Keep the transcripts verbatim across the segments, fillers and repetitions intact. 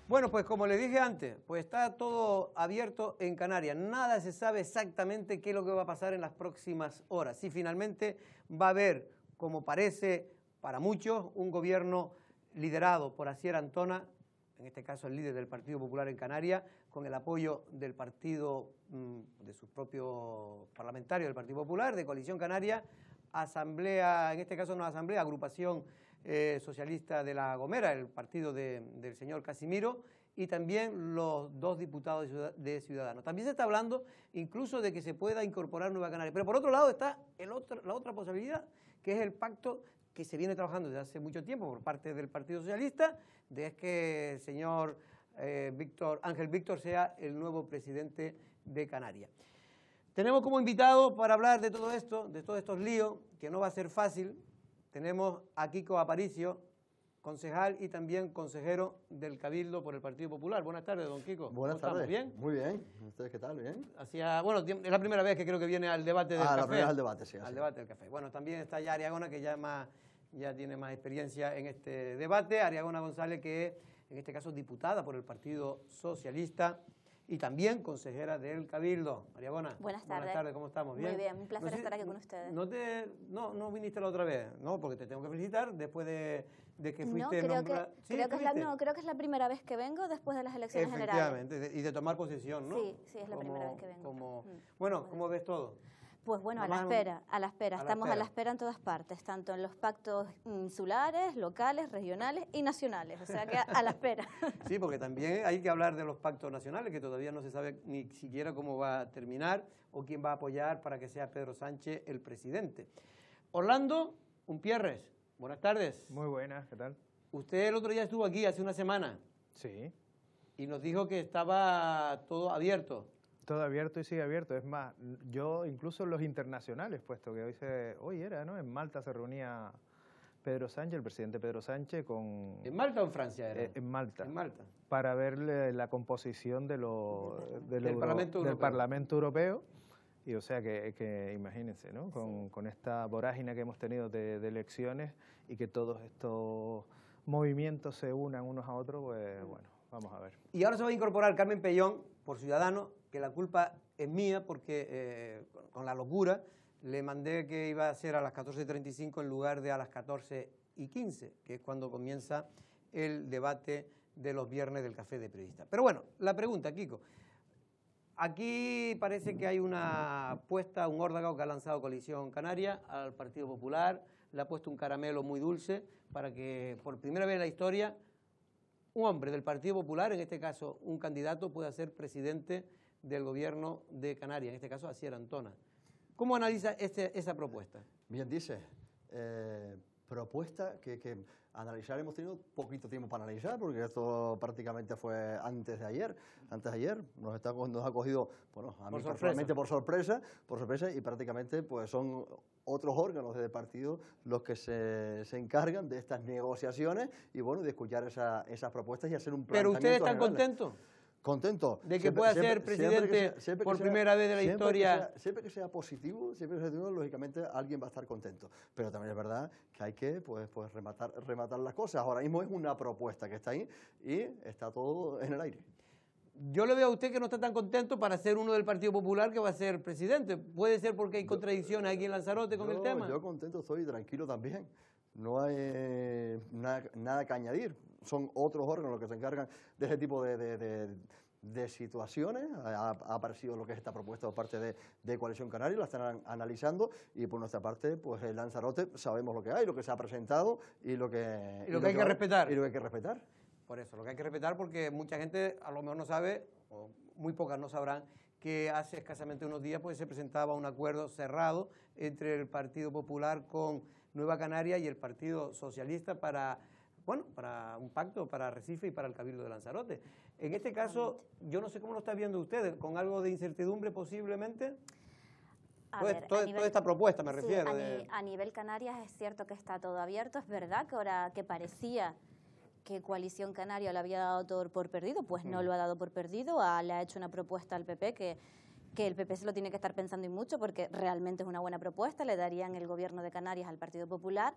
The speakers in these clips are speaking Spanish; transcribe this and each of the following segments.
Bueno, pues como les dije antes, pues está todo abierto en Canarias. Nada se sabe exactamente qué es lo que va a pasar en las próximas horas. Si finalmente va a haber, como parece para muchos, un gobierno liderado por Asier Antona, en este caso el líder del Partido Popular en Canarias, con el apoyo del partido, de sus propios parlamentarios del Partido Popular, de Coalición Canaria, asamblea, en este caso no asamblea, agrupación eh, socialista de La Gomera, el partido de, del señor Casimiro, y también los dos diputados de Ciudadanos. También se está hablando incluso de que se pueda incorporar Nueva Canaria. Pero por otro lado está el otro, la otra posibilidad, que es el pacto que se viene trabajando desde hace mucho tiempo por parte del Partido Socialista, de que el señor eh, Víctor, Ángel Víctor sea el nuevo presidente de Canarias. Tenemos como invitado para hablar de todo esto, de todos estos líos, que no va a ser fácil, tenemos a Kiko Aparicio, concejal y también consejero del Cabildo por el Partido Popular. Buenas tardes, don Kiko. Buenas tardes. ¿Bien? Muy bien. ¿Ustedes qué tal? ¿Bien? Hacia, bueno, es la primera vez que creo que viene al debate del ah, café. la primera es al debate, sí. Al así. debate del café. Bueno, también está ya Ariagona, que ya, más, ya tiene más experiencia en este debate. Ariagona González, que es, en este caso, diputada por el Partido Socialista y también consejera del Cabildo. Ariagona. Buenas tardes. Buenas tardes, ¿cómo estamos? ¿Bien? Muy bien, un placer no sé, estar aquí con ustedes. No, te, no, no viniste la otra vez, ¿no? Porque te tengo que felicitar después de, de que fuiste no, creo nombrada. Que, ¿Sí, creo, que es la, no, creo que es la primera vez que vengo después de las elecciones Efectivamente, generales. y de tomar posesión, ¿no? Sí, sí, es la como, primera vez que vengo. Como, mm. Bueno, ¿cómo ves todo? Pues bueno, a la Nomás espera, a la espera. a la Estamos espera. a la espera en todas partes, tanto en los pactos insulares, locales, regionales y nacionales. O sea que a la espera. Sí, porque también hay que hablar de los pactos nacionales, que todavía no se sabe ni siquiera cómo va a terminar o quién va a apoyar para que sea Pedro Sánchez el presidente. Orlando Umpierres, buenas tardes. Muy buenas, ¿qué tal? Usted el otro día estuvo aquí hace una semana. Sí. Y nos dijo que estaba todo abierto. Todo abierto y sigue abierto. Es más, yo incluso los internacionales, puesto que hoy, se, hoy era, ¿no? En Malta se reunía Pedro Sánchez, el presidente Pedro Sánchez, con... ¿En Malta o en Francia era? Eh, en Malta. En Malta. Para ver la composición de lo, del, del, Euro, Parlamento del Europeo. Parlamento Europeo. Y o sea que, que imagínense, ¿no? Con, sí. con esta vorágine que hemos tenido de, de elecciones y que todos estos movimientos se unan unos a otros, pues bueno, vamos a ver. Y ahora se va a incorporar Carmen Pellón, por Ciudadanos, que la culpa es mía porque eh, con la locura le mandé que iba a ser a las catorce y treinta y cinco en lugar de a las catorce y quince, que es cuando comienza el debate de los viernes del Café de Periodistas. Pero bueno, la pregunta, Kiko. Aquí parece que hay una apuesta, un órdago que ha lanzado Coalición Canaria al Partido Popular, le ha puesto un caramelo muy dulce para que por primera vez en la historia un hombre del Partido Popular, en este caso un candidato, pueda ser presidente del gobierno de Canarias, en este caso Asier Antona. ¿Cómo analiza este, esa propuesta? Bien dice, eh, propuesta que, que analizar, hemos tenido poquito tiempo para analizar, porque esto prácticamente fue antes de ayer, antes de ayer, nos, está, nos ha cogido, bueno, a mí personalmente por sorpresa, por sorpresa, y prácticamente pues son otros órganos del partido los que se, se encargan de estas negociaciones y bueno, de escuchar esa, esas propuestas y hacer un planteamiento. ¿Pero ustedes están general. contentos? Contento. De que siempre, pueda siempre, ser presidente siempre que sea, siempre por que sea, primera vez de la siempre historia. Que sea, siempre que sea positivo, siempre que sea positivo, lógicamente alguien va a estar contento. Pero también es verdad que hay que pues, pues rematar, rematar las cosas. Ahora mismo es una propuesta que está ahí y está todo en el aire. Yo le veo a usted que no está tan contento para ser uno del Partido Popular que va a ser presidente. ¿Puede ser porque hay contradicciones aquí en Lanzarote con yo, el tema? Yo contento estoy, tranquilo también. No hay eh, nada, nada que añadir. Son otros órganos los que se encargan de ese tipo de... de, de de situaciones, ha, ha aparecido lo que es esta propuesta por parte de, de Coalición Canaria, la están analizando y por nuestra parte, pues en Lanzarote sabemos lo que hay, lo que se ha presentado y lo que, y lo que hay que respetar. Y lo que hay que respetar. Por eso, lo que hay que respetar porque mucha gente a lo mejor no sabe, o muy pocas no sabrán, que hace escasamente unos días pues se presentaba un acuerdo cerrado entre el Partido Popular con Nueva Canaria y el Partido Socialista para... bueno, para un pacto para Arrecife y para el Cabildo de Lanzarote. En este caso, yo no sé cómo lo está viendo usted, con algo de incertidumbre posiblemente. A Toda, ver, toda, a nivel, toda esta propuesta me sí, refiero. A, de... ni, a nivel Canarias es cierto que está todo abierto, es verdad que ahora que parecía que Coalición Canaria lo había dado todo por perdido, pues no lo ha dado por perdido, a, le ha hecho una propuesta al P P que... que el P P se lo tiene que estar pensando y mucho porque realmente es una buena propuesta, le darían el gobierno de Canarias al Partido Popular,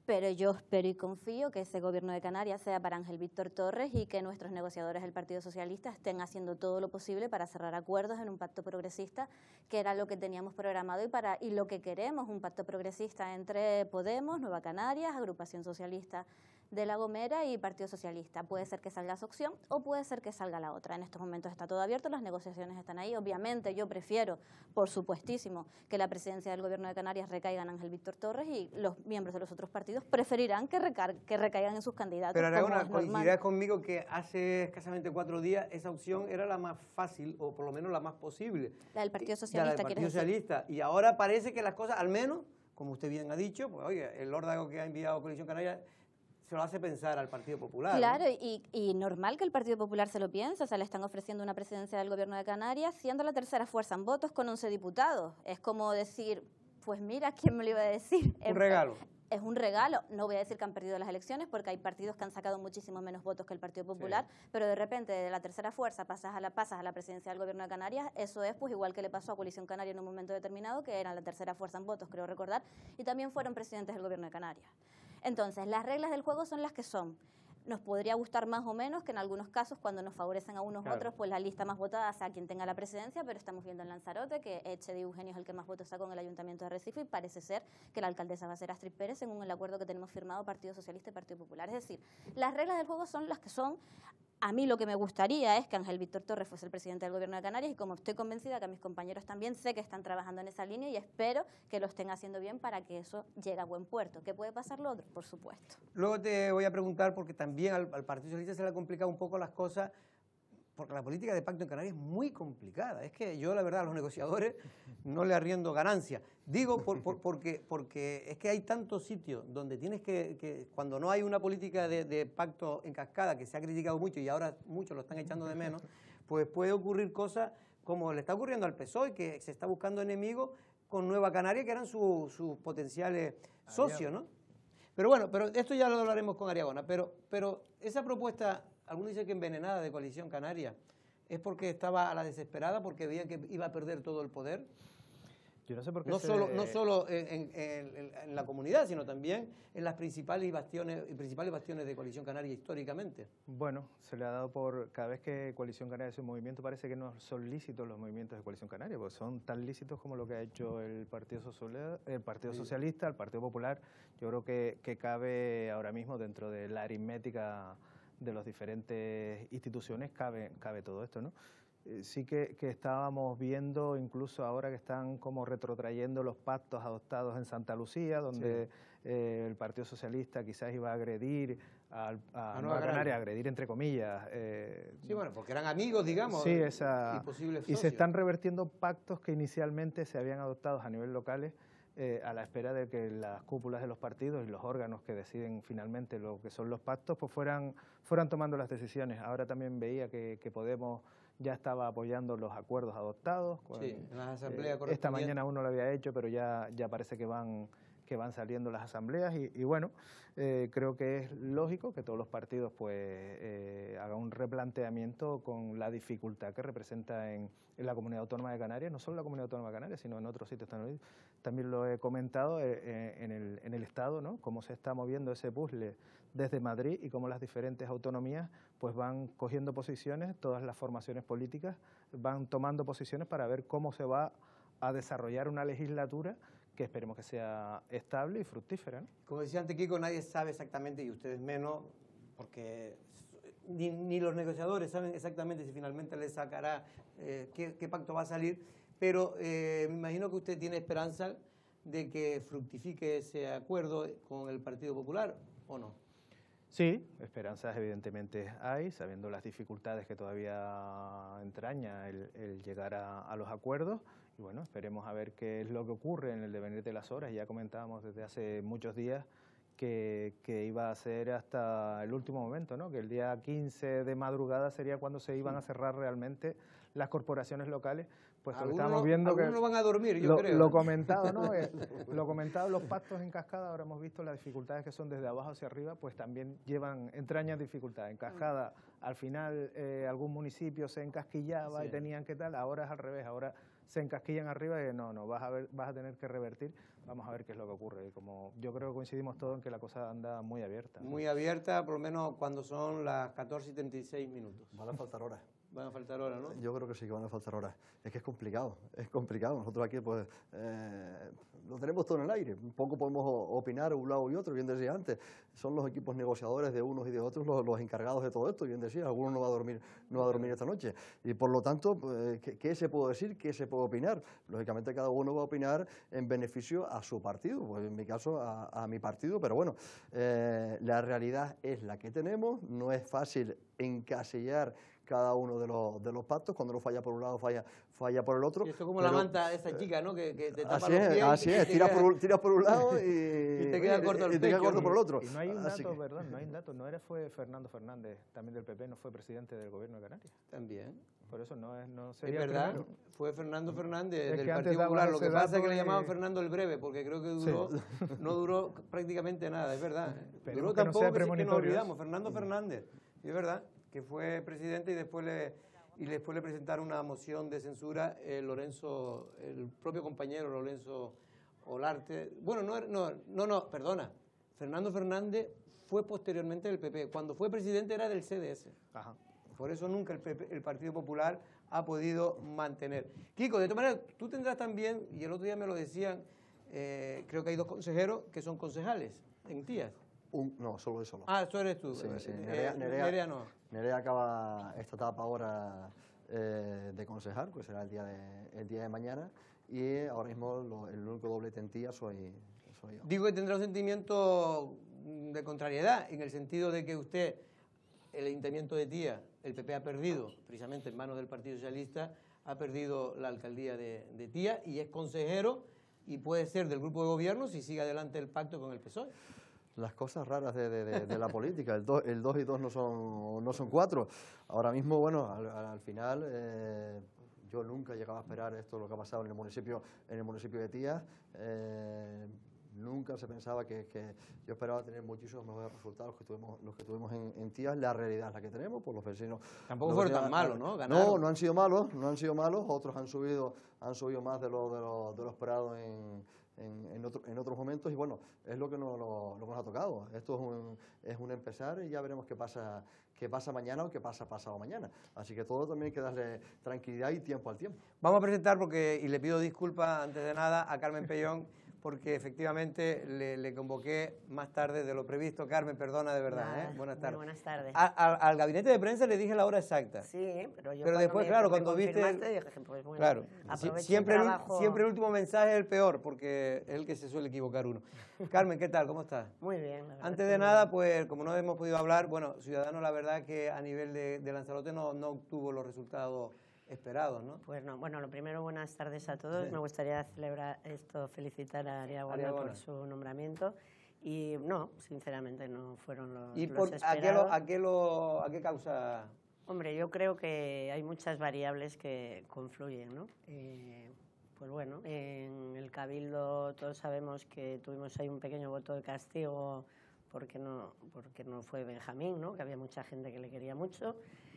pero yo espero y confío que ese gobierno de Canarias sea para Ángel Víctor Torres y que nuestros negociadores del Partido Socialista estén haciendo todo lo posible para cerrar acuerdos en un pacto progresista, que era lo que teníamos programado y, para, y lo que queremos, un pacto progresista entre Podemos, Nueva Canarias, Agrupación Socialista de La Gomera y Partido Socialista. Puede ser que salga esa opción o puede ser que salga la otra. En estos momentos está todo abierto, las negociaciones están ahí. Obviamente yo prefiero, por supuestísimo, que la presidencia del Gobierno de Canarias recaiga en Ángel Víctor Torres y los miembros de los otros partidos preferirán que, recar que recaigan en sus candidatos. Pero Aragona, coincidirás conmigo que hace escasamente cuatro días esa opción era la más fácil o por lo menos la más posible. La del Partido Socialista, la del Partido Socialista. Y ahora parece que las cosas, al menos, como usted bien ha dicho, pues oye, el órdago que ha enviado Coalición Canaria se lo hace pensar al Partido Popular. Claro, ¿no? y, y normal que el Partido Popular se lo piense, o sea, le están ofreciendo una presidencia del Gobierno de Canarias siendo la tercera fuerza en votos con once diputados. Es como decir, pues mira, ¿quién me lo iba a decir? Un regalo. Es un regalo. No voy a decir que han perdido las elecciones porque hay partidos que han sacado muchísimo menos votos que el Partido Popular, sí. Pero de repente de la tercera fuerza pasas a la, pasas a la presidencia del Gobierno de Canarias. Eso es pues igual que le pasó a Coalición Canaria en un momento determinado, que eran la tercera fuerza en votos, creo recordar, y también fueron presidentes del Gobierno de Canarias. Entonces, las reglas del juego son las que son. Nos podría gustar más o menos que en algunos casos, cuando nos favorecen a unos claro. otros, pues la lista más votada sea quien tenga la presidencia, pero estamos viendo en Lanzarote que Eche de Eugenio es el que más votos sacó en el Ayuntamiento de Recife y parece ser que la alcaldesa va a ser Astrid Pérez según el acuerdo que tenemos firmado Partido Socialista y Partido Popular. Es decir, las reglas del juego son las que son. A mí lo que me gustaría es que Ángel Víctor Torres fuese el presidente del Gobierno de Canarias y como estoy convencida que mis compañeros también sé que están trabajando en esa línea y espero que lo estén haciendo bien para que eso llegue a buen puerto. ¿Qué puede pasar lo otro? Por supuesto. Luego te voy a preguntar, porque también al, al Partido Socialista se le ha complicado un poco las cosas, porque la política de pacto en Canarias es muy complicada. Es que yo, la verdad, a los negociadores no le arriendo ganancia. Digo por, por, porque, porque es que hay tantos sitios donde tienes que, que cuando no hay una política de, de pacto en cascada, que se ha criticado mucho y ahora muchos lo están echando de menos, pues puede ocurrir cosas como le está ocurriendo al P S O E, que se está buscando enemigos con Nueva Canaria, que eran sus su potenciales socios, ¿no? Pero bueno, pero esto ya lo hablaremos con Ariagona, pero, pero esa propuesta, algunos dicen que envenenada de Coalición Canaria, ¿es porque estaba a la desesperada, porque veía que iba a perder todo el poder? Yo no sé por qué no se... solo, no solo en, en, en, en la comunidad, sino también en las principales bastiones, principales bastiones de Coalición Canaria históricamente. Bueno, se le ha dado por... Cada vez que Coalición Canaria hace un movimiento, parece que no son lícitos los movimientos de Coalición Canaria, porque son tan lícitos como lo que ha hecho el Partido, Social, el Partido sí. Socialista, el Partido Popular. Yo creo que, que cabe ahora mismo dentro de la aritmética de las diferentes instituciones, cabe, cabe todo esto, ¿no? Sí que, que estábamos viendo, incluso ahora que están como retrotrayendo los pactos adoptados en Santa Lucía, donde sí. eh, el Partido Socialista quizás iba a agredir a, a, a Nueva Canaria, agredir entre comillas. Eh, sí, bueno, porque eran amigos, digamos, sí, esa, y posibles socios. Y se están revertiendo pactos que inicialmente se habían adoptado a nivel locales eh, a la espera de que las cúpulas de los partidos y los órganos que deciden finalmente lo que son los pactos, pues fueran, fueran tomando las decisiones. Ahora también veía que, que Podemos ya estaba apoyando los acuerdos adoptados. Sí, en las asambleas eh, Esta mañana aún no lo había hecho, pero ya, ya parece que van, que van saliendo las asambleas y, y bueno, eh, creo que es lógico que todos los partidos pues eh, hagan un replanteamiento con la dificultad que representa en, en la Comunidad Autónoma de Canarias, no solo en la Comunidad Autónoma de Canarias, sino en otros sitios también. También lo he comentado eh, en, el, en el Estado, ¿no? Cómo se está moviendo ese puzzle desde Madrid y cómo las diferentes autonomías pues van cogiendo posiciones, todas las formaciones políticas van tomando posiciones para ver cómo se va a desarrollar una legislatura que esperemos que sea estable y fructífera, ¿no? Como decía antes Kiko, nadie sabe exactamente, y ustedes menos, porque ni, ni los negociadores saben exactamente si finalmente les sacará eh, qué, qué pacto va a salir, pero eh, me imagino que usted tiene esperanza de que fructifique ese acuerdo con el Partido Popular, ¿o no? Sí, esperanzas evidentemente hay, sabiendo las dificultades que todavía entraña el, el llegar a, a los acuerdos. Y bueno, esperemos a ver qué es lo que ocurre en el devenir de las horas. Ya comentábamos desde hace muchos días que, que iba a ser hasta el último momento, ¿no? Que el día quince de madrugada sería cuando se iban a cerrar realmente las corporaciones locales. Pues que estamos viendo que no van a dormir, yo lo, creo. Lo comentado, ¿no? eh, lo comentado, los pactos en cascada, ahora hemos visto las dificultades que son desde abajo hacia arriba, pues también llevan, entrañan dificultades. En cascada, al final, eh, algún municipio se encasquillaba sí. y tenían que tal, ahora es al revés, ahora se encasquillan arriba y no, no, vas a, ver, vas a tener que revertir. vamos a ver qué es lo que ocurre. Y como yo creo que coincidimos todos en que la cosa anda muy abierta. Muy abierta, por lo menos cuando son las catorce y treinta y seis minutos. Van a faltar horas. Van a faltar horas, ¿no? Yo creo que sí que van a faltar horas. Es que es complicado, es complicado. Nosotros aquí, pues, eh, lo tenemos todo en el aire. Un poco podemos opinar un lado y otro, bien decía antes. Son los equipos negociadores de unos y de otros los, los encargados de todo esto, bien decía. Alguno no va a dormir, no va a dormir esta noche. Y por lo tanto, pues, ¿qué, ¿qué se puede decir? ¿Qué se puede opinar? Lógicamente cada uno va a opinar en beneficio a su partido, pues en mi caso a, a mi partido, pero bueno, eh, la realidad es la que tenemos. No es fácil encasillar cada uno de los, de los pactos. Cuando uno falla por un lado, falla, falla por el otro. Y esto es como pero, la manta de esa chica, ¿no? Que, que te tapa así los es, pies. así y es, te tiras queda- por, un- tiras por un lado y, Y te queda corto el y te queda pecho. corto por el otro. Y no hay un Así dato, que- perdón, no hay un dato. No era fue Fernando Fernández, también del P P, no fue presidente del gobierno de Canarias. También. Por eso no es, no Es sería el verdad, primero. fue Fernando Fernández Es del que antes Partido daba Popular. Lo ese que pasa es dato que le y- llamaban Fernando el Breve, porque creo que duró, no duró prácticamente nada, es verdad. Esperemos Duró que no tampoco sea que, sí que nos premonitorio olvidamos, Fernando Fernández, y es verdad, que fue presidente y después le, y después le presentaron una moción de censura eh, Lorenzo, el propio compañero Lorenzo Olarte. Bueno, no, no, no, no, perdona, Fernando Fernández fue posteriormente del P P. Cuando fue presidente era del C D S. Ajá. Por eso nunca el, P P el Partido Popular ha podido mantener. Kiko, de todas maneras, tú tendrás también, y el otro día me lo decían, eh, creo que hay dos consejeros que son concejales en Tías. Un- no, solo eso no. Ah, eso eres tú. Sí, Eh, sí, eh, Nerea- Nerea- Nerea no. Nerea acaba esta etapa ahora eh, de concejal, que será el día de, el día de mañana, y ahora mismo lo- el único doblete en tía soy, soy yo. Digo que tendrá un sentimiento de contrariedad, en el sentido de que usted, el Ayuntamiento de Tía, el P P ha perdido, precisamente en manos del Partido Socialista, ha perdido la alcaldía de, de Tía y es consejero y puede ser del grupo de gobierno si sigue adelante el pacto con el P S O E. Las cosas raras de, de- de- de la política, el, do- el dos y dos no son, no son cuatro. Ahora mismo, bueno, al, al final, eh, yo nunca llegaba a esperar esto, lo que ha pasado en el municipio, en el municipio de Tía. Eh, nunca se pensaba que, que yo esperaba tener muchísimos mejores resultados que tuvimos, los que tuvimos en, en Tía. La realidad es la que tenemos, por los vecinos. Tampoco los fueron vecinos tan han- malos, ¿no? Ganaron. No, no han sido malos, no han sido malos. Otros han subido, han subido más de lo, de lo, de lo esperado en, en, en, otro- en otros momentos y bueno, es lo que nos, lo, lo que nos ha tocado. Esto es un, es un empezar y ya veremos qué pasa, qué pasa mañana o qué pasa pasado mañana. Así que todo también hay que darle tranquilidad y tiempo al tiempo. Vamos a presentar, porque, y le pido disculpas antes de nada, a Carmen Pellón, porque efectivamente le, le convoqué más tarde de lo previsto. Carmen, perdona de verdad. Nada, ¿eh? Buenas muy tardes. buenas tardes. A- a- al gabinete de prensa le dije la hora exacta. Sí, pero yo Pero cuando después, me- claro, me cuando viste el- confirmaste, dije, pues bueno, Claro, aprovecho el siempre, el, trabajo. siempre el último mensaje es el peor, porque es el que se suele equivocar uno. Carmen, ¿qué tal? ¿Cómo estás? Muy bien. la verdad Antes que de muy nada, bien. pues como no hemos podido hablar, bueno, Ciudadanos la verdad que a nivel de, de Lanzarote no, no obtuvo los resultados esperados, ¿no? Pues no, bueno, lo primero, buenas tardes a todos. Sí. Me gustaría celebrar esto, felicitar a Ariagona Ariagona. por su nombramiento. Y no, sinceramente no fueron los, ¿Y los por, a, qué esperados. lo, a, qué lo, a qué causa? Hombre, yo creo que hay muchas variables que confluyen, ¿no? Eh, pues bueno, en el Cabildo todos sabemos que tuvimos ahí un pequeño voto de castigo porque no, porque no fue Benjamín, ¿no? Que había mucha gente que le quería mucho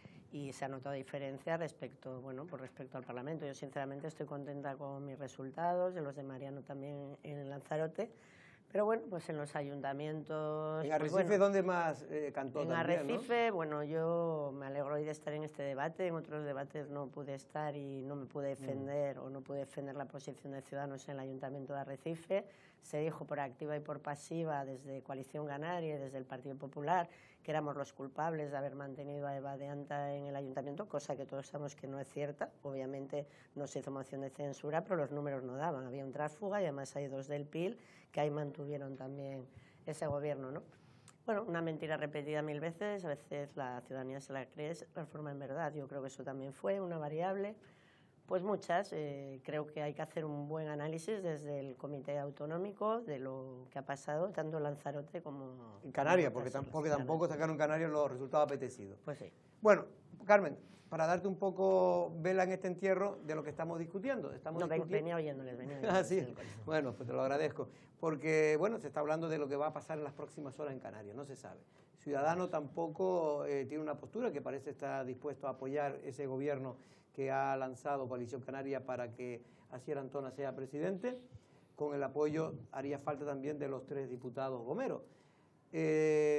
y se ha notado diferencia respecto, bueno, por respecto al Parlamento. Yo sinceramente estoy contenta con mis resultados, de los de Mariano también en Lanzarote, pero bueno, pues en los ayuntamientos... En pues Arrecife, bueno, ¿dónde más eh, cantó en también, ¿no? Arrecife, bueno, yo me alegro hoy de estar en este debate. En otros debates no pude estar y no me pude defender o no pude defender la posición de Ciudadanos en el Ayuntamiento de Arrecife. Se dijo por activa y por pasiva desde Coalición Canaria y desde el Partido Popular que éramos los culpables de haber mantenido a Eva de Anta en el Ayuntamiento, cosa que todos sabemos que no es cierta. Obviamente no se hizo moción de censura, pero los números no daban. Había un tránsfuga y además hay dos del P I L que ahí mantuvieron también ese gobierno, ¿no? Bueno, una mentira repetida mil veces, a veces la ciudadanía se la cree, se transforma en verdad. Yo creo que eso también fue una variable. Pues muchas, eh, creo que hay que hacer un buen análisis desde el Comité Autonómico de lo que ha pasado, tanto en Lanzarote como En Canarias, como porque, otras tampoco, islas. tampoco sacaron en Canarias los resultados apetecidos. Pues sí. Bueno, Carmen, para darte un poco vela en este entierro de lo que estamos discutiendo. Estamos No, ven- discutiendo... venía oyéndoles, venía Ah, oyéndoles sí. en el coche. Bueno, pues te lo agradezco. Porque, bueno, se está hablando de lo que va a pasar en las próximas horas en Canarias, no se sabe. Ciudadano tampoco eh, tiene una postura que parece estar dispuesto a apoyar ese gobierno que ha lanzado Coalición Canaria para que Asier Antona sea presidente. con el apoyo, haría falta también de los tres diputados gomeros. Eh,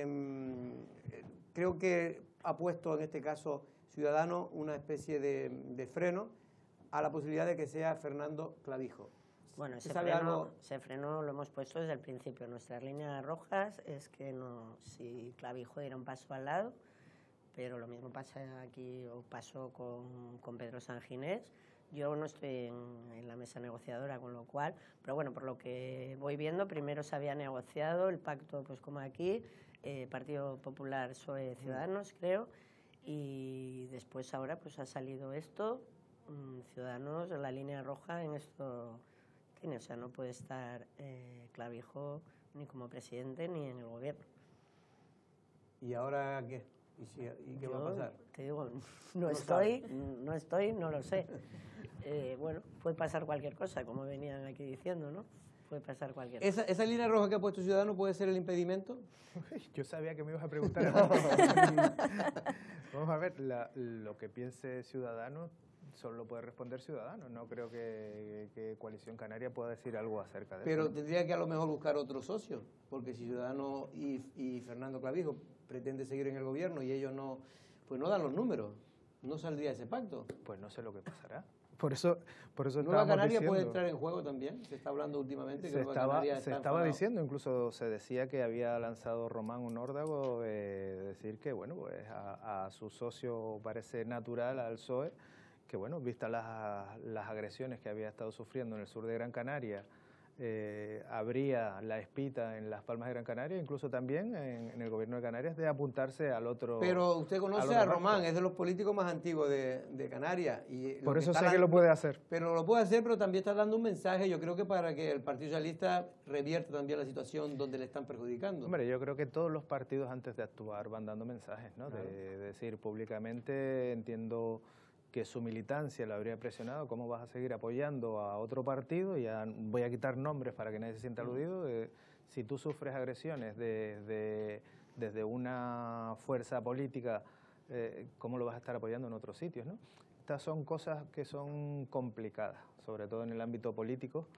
creo que ha puesto en este caso Ciudadanos una especie de, de freno a la posibilidad de que sea Fernando Clavijo. Bueno, ese sabe freno, algo? ese freno lo hemos puesto desde el principio. Nuestras líneas rojas es que no, si Clavijo diera un paso al lado, pero lo mismo pasa aquí o pasó con, con Pedro Sanginés. Yo no estoy en, en la mesa negociadora, con lo cual, pero bueno, por lo que voy viendo, primero se había negociado el pacto, pues como aquí, eh, Partido Popular, P S O E, Ciudadanos, creo, y después ahora pues ha salido esto, mmm, Ciudadanos, la línea roja en esto tiene, o sea, no puede estar eh, Clavijo ni como presidente ni en el gobierno. ¿Y ahora qué? ¿Y, si, y qué Yo, va a pasar? Te digo, no, No estoy, sabe. no estoy, no lo sé. Eh, bueno, puede pasar cualquier cosa, como venían aquí diciendo, ¿no? Puede pasar cualquier cosa. ¿Esa, esa línea roja que ha puesto Ciudadanos puede ser el impedimento? Yo sabía que me ibas a preguntar a mí. Vamos a ver, la, lo que piense Ciudadanos solo puede responder Ciudadanos. No creo que, que Coalición Canaria pueda decir algo acerca de Pero eso. tendría que a lo mejor buscar otro socio, porque si Ciudadanos y, y Fernando Clavijo pretende seguir en el gobierno y ellos no, pues no dan los números, no saldría ese pacto. Pues no sé lo que pasará. Por eso, por eso Nueva estábamos Canaria diciendo, puede entrar en juego también, se está hablando últimamente que se Nueva estaba, Canaria se está estaba enfadado. diciendo, incluso se decía que había lanzado Román un órdago, eh, decir que bueno, pues a, a su socio parece natural, al P S O E, que bueno, vistas las, las agresiones que había estado sufriendo en el sur de Gran Canaria, eh, habría la espita en las Palmas de Gran Canaria, incluso también en, en el gobierno de Canarias, de apuntarse al otro. Pero usted conoce al a otro Román, pacto. es de los políticos más antiguos de, de Canarias. Y lo Por que eso está sé que la- lo puede hacer. Pero lo puede hacer, pero también está dando un mensaje, yo creo que para que el Partido Socialista revierta también la situación donde le están perjudicando. Hombre, yo creo que todos los partidos antes de actuar van dando mensajes, ¿no? Claro. De, de decir públicamente, entiendo que su militancia lo habría presionado, ¿cómo vas a seguir apoyando a otro partido? Ya voy a quitar nombres para que nadie se sienta aludido. De, si tú sufres agresiones de, de, desde una fuerza política, eh, ¿cómo lo vas a estar apoyando en otros sitios, no? Estas son cosas que son complicadas, sobre todo en el ámbito político,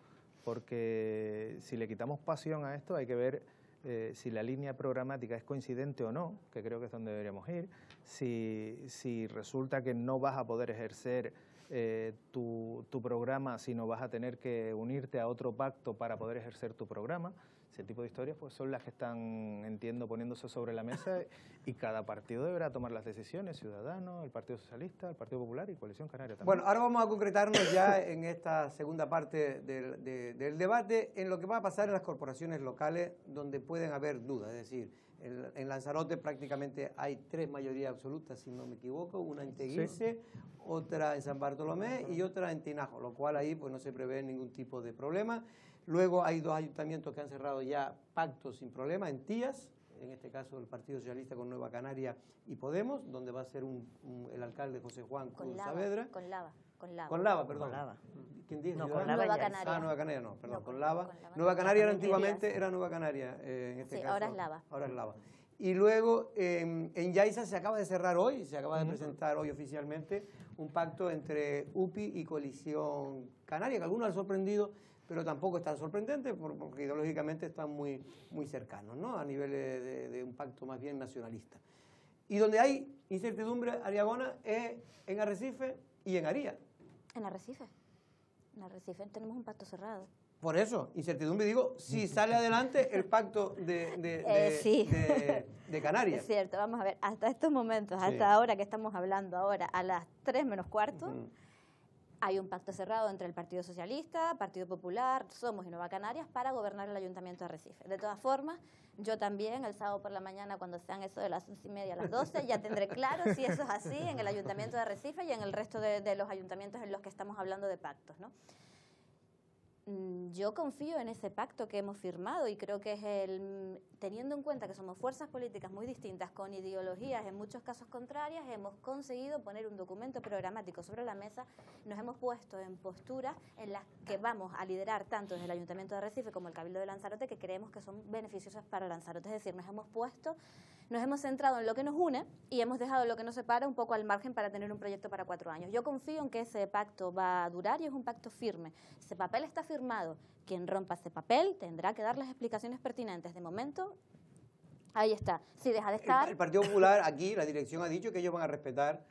porque si le quitamos pasión a esto hay que ver eh, si la línea programática es coincidente o no, que creo que es donde deberíamos ir, si, si resulta que no vas a poder ejercer eh, tu, tu programa, sino vas a tener que unirte a otro pacto para poder ejercer tu programa. Ese tipo de historias pues son las que están, entiendo, poniéndose sobre la mesa y cada partido deberá tomar las decisiones, Ciudadanos, el Partido Socialista, el Partido Popular y Coalición Canaria también. Bueno, ahora vamos a concretarnos ya en esta segunda parte del, de- del debate en lo que va a pasar en las corporaciones locales donde pueden haber dudas. Es decir, en, en Lanzarote prácticamente hay tres mayorías absolutas, si no me equivoco, una en Teguise, otra en San Bartolomé y otra en Tinajo, lo cual ahí pues no se prevé ningún tipo de problema. Luego hay dos ayuntamientos que han cerrado ya pactos sin problema, en Tías, en este caso el Partido Socialista con Nueva Canaria y Podemos, donde va a ser un, un- el alcalde José Juan Cruz Con Lava, Saavedra. con Lava, con Lava. Con Lava, perdón. Con Lava. ¿Quién dice? No, Ciudadanos? con Lava Nueva ya es. Canaria. Ah, Nueva Canaria no, perdón, No, con con- Lava. con Lava. Nueva Canaria era También antiguamente, Tías. era Nueva Canaria eh, en este Sí, caso. ahora es Lava. Ahora es Lava. Y luego en, en Yaiza se acaba de cerrar hoy, se acaba de presentar hoy oficialmente un pacto entre U P I y Coalición Canaria, que algunos han sorprendido, pero tampoco es tan sorprendente por- porque ideológicamente están muy, muy cercanos, ¿no? A nivel de, de- de un pacto más bien nacionalista. Y donde hay incertidumbre, Ariagona, es en Arrecife y en Aría. En Arrecife. En Arrecife tenemos un pacto cerrado. Por eso, incertidumbre, digo, si sale adelante el pacto de, de, Eh, de- sí. de- de Canarias. Es cierto, vamos a ver, hasta estos momentos, Sí. hasta ahora que estamos hablando ahora, a las tres menos cuarto, Ujú. hay un pacto cerrado entre el Partido Socialista, Partido Popular, Somos y Nueva Canarias para gobernar el Ayuntamiento de Arrecife. De todas formas, yo también el sábado por la mañana, cuando sean eso de las once y media a las doce, ya tendré claro si eso es así en el Ayuntamiento de Arrecife y en el resto de, de los ayuntamientos en los que estamos hablando de pactos, ¿no? Mm, Yo confío en ese pacto que hemos firmado y creo que es el, teniendo en cuenta que somos fuerzas políticas muy distintas, con ideologías en muchos casos contrarias, hemos conseguido poner un documento programático sobre la mesa, nos hemos puesto en posturas en las que vamos a liderar tanto desde el Ayuntamiento de Arrecife como el Cabildo de Lanzarote, que creemos que son beneficiosas para Lanzarote. Es decir, nos hemos puesto Nos hemos centrado en lo que nos une y hemos dejado lo que nos separa un poco al margen para tener un proyecto para cuatro años. Yo confío en que ese pacto va a durar y es un pacto firme. Ese papel está firmado. Quien rompa ese papel tendrá que dar las explicaciones pertinentes. De momento, ahí está. Si deja de estar... El, el Partido Popular, aquí, la dirección ha dicho que ellos van a respetar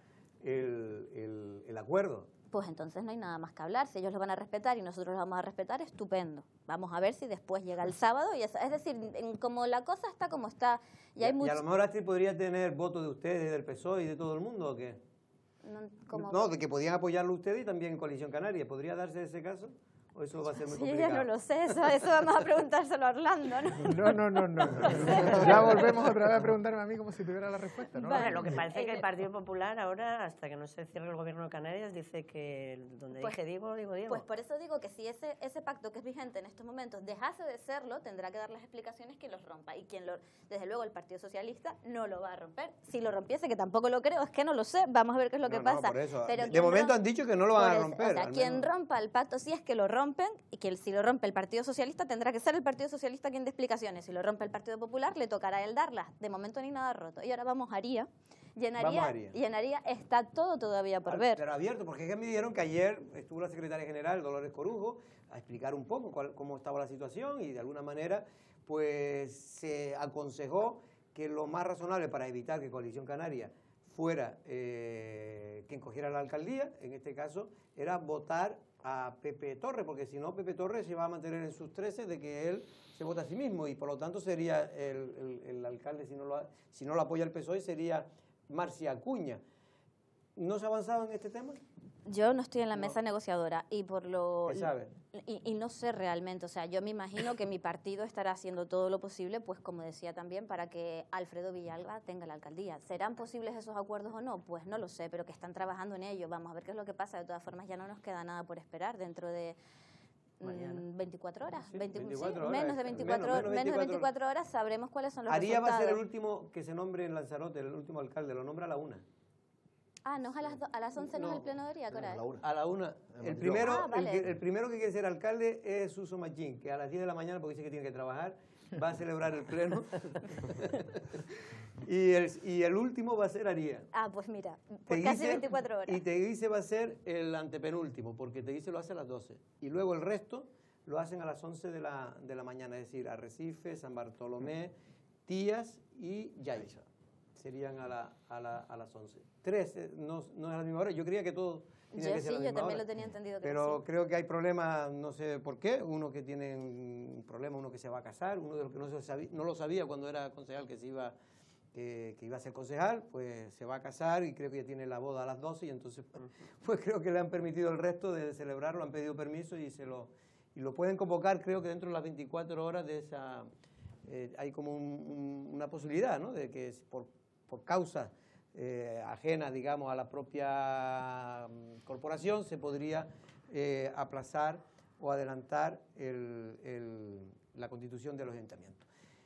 el, el, el acuerdo. Pues entonces no hay nada más que hablar. Si ellos lo van a respetar y nosotros lo vamos a respetar, estupendo. Vamos a ver si después llega el sábado. Y es, es decir, en, como la cosa está como está... Y, hay y, mucho... y a lo mejor Astrid podría tener votos de ustedes, del P S O E y de todo el mundo, ¿o qué? No, como... No, de que podían apoyarlo ustedes y también Coalición Canaria. ¿Podría darse ese caso? ¿O eso va a ser muy Sí, complicado? ya no lo sé, eso, eso vamos a preguntárselo a Orlando, ¿no? No, no, no, no. no. Ya volvemos otra vez a preguntarme a mí como si tuviera la respuesta, ¿no? Bueno, lo que parece que el Partido Popular ahora, hasta que no se cierre el gobierno de Canarias, dice que donde Pues- dije digo, digo Diego. Pues por eso digo que si ese, ese pacto que es vigente en estos momentos dejase de serlo, tendrá que dar las explicaciones quien los rompa. Y quien lo, desde luego el Partido Socialista no lo va a romper. Si lo rompiese, que tampoco lo creo, es que no lo sé, vamos a ver qué es lo que No, no, pasa. por eso. Pero De, de quien momento rom- han dicho que no lo por van a eso, romper. O sea, al quien menos. rompa el pacto, si es que lo rompen, y que el- si lo rompe el Partido Socialista, tendrá que ser el Partido Socialista quien dé explicaciones. Si lo rompe el Partido Popular, le tocará a él darlas. De momento ni nada roto. Y ahora vamos a Aría. Y en Vamos Aría, a Aría. y en Aría está todo todavía por Al- ver. Pero abierto, porque es que me dijeron que ayer estuvo la secretaria general, Dolores Corujo, a explicar un poco cuál- cómo estaba la situación y de alguna manera pues se aconsejó que lo más razonable para evitar que Coalición Canaria fuera eh, quien cogiera la alcaldía, en este caso, era votar a Pepe Torres, porque si no, Pepe Torres se va a mantener en sus trece de que él se vota a sí mismo y por lo tanto sería el, el- el alcalde, si no, lo, ha- si no lo apoya el P S O E, sería Marcia Acuña. ¿No se ha avanzado en este tema? Yo no estoy en la No. mesa negociadora y por lo ¿Qué sabe? y, y no sé realmente, o sea, yo me imagino que mi partido estará haciendo todo lo posible, pues como decía también, para que Alfredo Villalba tenga la alcaldía. ¿Serán posibles esos acuerdos o no? Pues no lo sé, pero que están trabajando en ello. Vamos a ver qué es lo que pasa. De todas formas, ya no nos queda nada por esperar dentro de mm, Mañana. veinticuatro horas, Sí, veinte- sí, veinticuatro horas, menos de menos- veinticuatro, menos de menos de veinticuatro veinticuatro horas sabremos cuáles son los Aría va a resultados. ser el último que se nombre en Lanzarote, el último alcalde, lo nombra a la una. Ah, no es a las, do- a las once, no, es No, el pleno de día, ¿qué hora A es? la una. A la una. En El Montillón. primero, Ah, el, vale. que- el primero que quiere ser alcalde es Suso Machín, que a las diez de la mañana, porque dice que tiene que trabajar, va a celebrar el pleno. y, el, y el último va a ser Aría. Ah, pues mira, pues casi Teguise- veinticuatro horas. Y Teguise va a ser el antepenúltimo, porque Teguise lo hace a las doce. Y luego el resto lo hacen a las once de la, de la mañana, es decir, Arrecife, San Bartolomé, Tías y Yaiza. Serían a, la, a, la, a las once. Tres, eh, no, no es a la misma hora. Yo creía que todo tenía Yo que ser sí, a la yo misma también hora. lo tenía entendido que Pero sí. creo que hay problemas, no sé por qué, uno que tiene un problema, uno que se va a casar, uno de los que no, se sabía, no lo sabía cuando era concejal que se iba, que, que iba a ser concejal, pues se va a casar y creo que ya tiene la boda a las doce y entonces pues, pues creo que le han permitido el resto de celebrarlo, han pedido permiso y se lo y lo pueden convocar, creo que dentro de las veinticuatro horas de esa eh, hay como un- un- una posibilidad, ¿no? De que por, por causas eh, ajenas, digamos, a la propia mm, corporación, se podría eh, aplazar o adelantar el- el- la constitución de los ayuntamientos.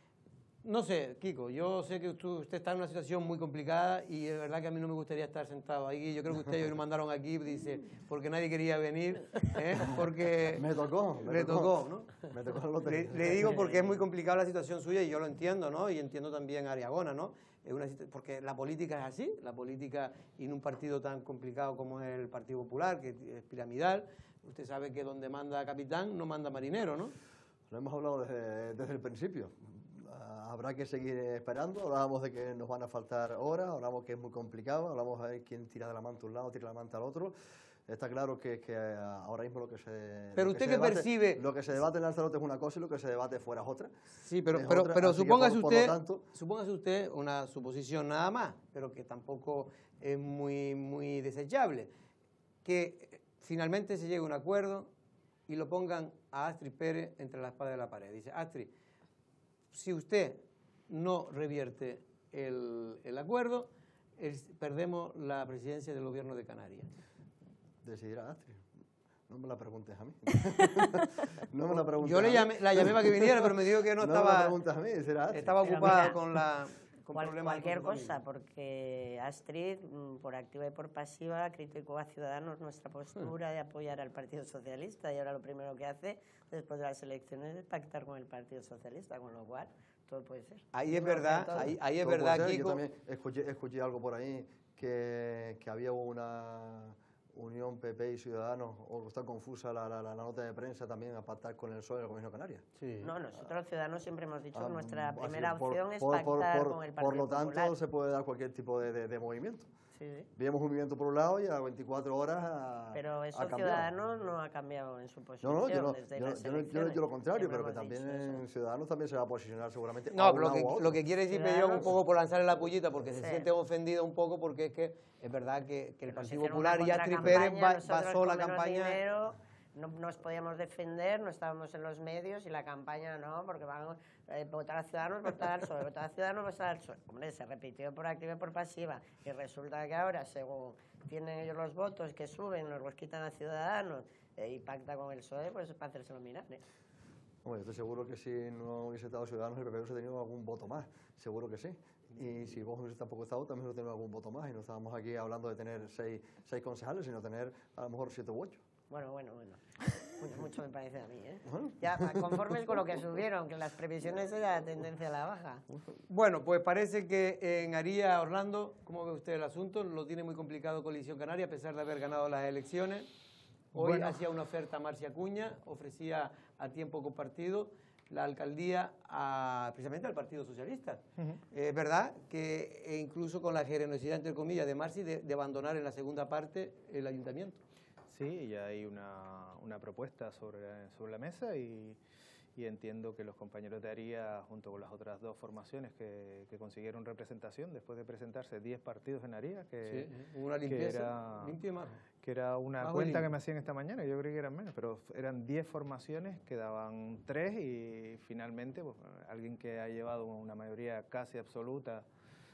No sé, Kiko, yo sé que usted, usted está en una situación muy complicada y es verdad que a mí no me gustaría estar sentado ahí. Yo creo que ustedes lo mandaron aquí, dice, porque nadie quería venir, ¿eh? Porque Me tocó, me le tocó, ¿no? Me tocó el Le, lote. le digo porque es muy complicada la situación suya y yo lo entiendo, ¿no? Y entiendo también a Ariagona, ¿no? Es una situ- porque la política es así, la política y en un partido tan complicado como es el Partido Popular, que es piramidal, usted sabe que donde manda capitán no manda marinero, ¿no? Lo hemos hablado desde, desde el principio. Ah, Habrá que seguir esperando. Hablábamos de que nos van a faltar horas, hablamos que es muy complicado, hablamos de ver quién tira de la manta a un lado, tira la manta al otro. Está claro que, que ahora mismo lo que se. Pero lo que usted se qué debate- percibe- Lo que se debate en Lanzarote es una cosa y lo que se debate fuera es otra. Sí, pero, Es pero, otra, pero así que supóngase, por- por lo usted, tanto- supóngase usted una suposición nada más, pero que tampoco es muy, muy desechable, que eh, finalmente se llegue a un acuerdo y lo pongan a Astrid Pérez entre la espada y la pared. Dice, Astrid, si usted no revierte el, el acuerdo, es- perdemos la presidencia del gobierno de Canarias. Decidirá Astrid. No me la preguntes a mí. no me la preguntes Yo a le mí. llamé, la llamé para que viniera, pero me dijo que no, No me la estaba, preguntes a mí, será Astrid. estaba Pero ocupada mira, con la con Cual- problemas con cualquier su familia. cosa, porque Astrid, mm, por activa y por pasiva, criticó a Ciudadanos nuestra postura de apoyar al Partido Socialista y ahora lo primero que hace después de las elecciones es pactar con el Partido Socialista, con lo cual todo puede ser. Ahí es No, verdad, todo. ahí, ahí es Todo puede verdad, ser. Kiko. Yo también escuché, escuché algo por ahí que, que había una unión P P y Ciudadanos, o está confusa la, la, la nota de prensa también a pactar con el P S O E y el Gobierno de Canarias. Sí. No, nosotros los ciudadanos siempre hemos dicho Ah, que nuestra así, primera por- opción es por- por- pactar por- con el Partido Por lo tanto, Popular. se puede dar cualquier tipo de, de, de movimiento. Sí, sí. Vemos un movimiento por un lado y a veinticuatro horas ha, Pero ha eso cambiado. Ciudadanos no ha cambiado en su No, posición no, yo no, desde yo, no- las yo no- yo no elecciones. digo lo contrario, Siempre pero que hemos también dicho en eso. Ciudadanos también se va a posicionar seguramente a No, pero una lo que, o a otra. lo que quiere decir Pellón un Ciudadanos- poco por lanzarle la pullita, porque se Sí. siente ofendido un poco, porque es que es verdad que, que el Nos Partido hicieron Popular una y Astrid contracampaña, Pérez ba- nosotros basó con la menos campaña. dinero, no nos podíamos defender, no estábamos en los medios y la campaña no, porque van a votar a Ciudadanos, votar al P S O E, votar a Ciudadanos, votar al P S O E. Hombre, se repitió por activa y por pasiva y resulta que ahora, según tienen ellos los votos que suben, nos los quitan a Ciudadanos eh, y pacta con el P S O E, pues es para hacérselo mirar, ¿eh? Bueno, yo estoy seguro que si no hubiese estado Ciudadanos, el P P hubiese tenido algún voto más. Seguro que sí. Y si vos hubiese tampoco estado, también hubiese tenido algún voto más. Y no estábamos aquí hablando de tener seis, seis concejales, sino tener a lo mejor siete u ocho. Bueno, bueno, bueno. Mucho, mucho me parece a mí, ¿eh? Bueno. Ya, conformes con lo que subieron, que las previsiones era tendencia a la baja. Bueno, pues parece que en Aría, Orlando, ¿cómo ve usted el asunto? Lo tiene muy complicado Coalición Canaria, a pesar de haber ganado las elecciones. Hoy Bueno. hacía una oferta a Marcia Acuña, ofrecía a tiempo compartido la alcaldía a, precisamente al Partido Socialista. Ujú. Es verdad que e incluso con la generosidad, entre comillas, de Marci de, de abandonar en la segunda parte el ayuntamiento. Sí, ya hay una, una propuesta sobre, sobre la mesa y, y entiendo que los compañeros de Aría, junto con las otras dos formaciones que, que consiguieron representación, después de presentarse diez partidos en Aría, que, Sí, una que limpieza, era- limpio y majo. que era una Bajo cuenta limpio. que me hacían esta mañana, yo creí que eran menos, pero eran diez formaciones, quedaban tres y finalmente pues, alguien que ha llevado una mayoría casi absoluta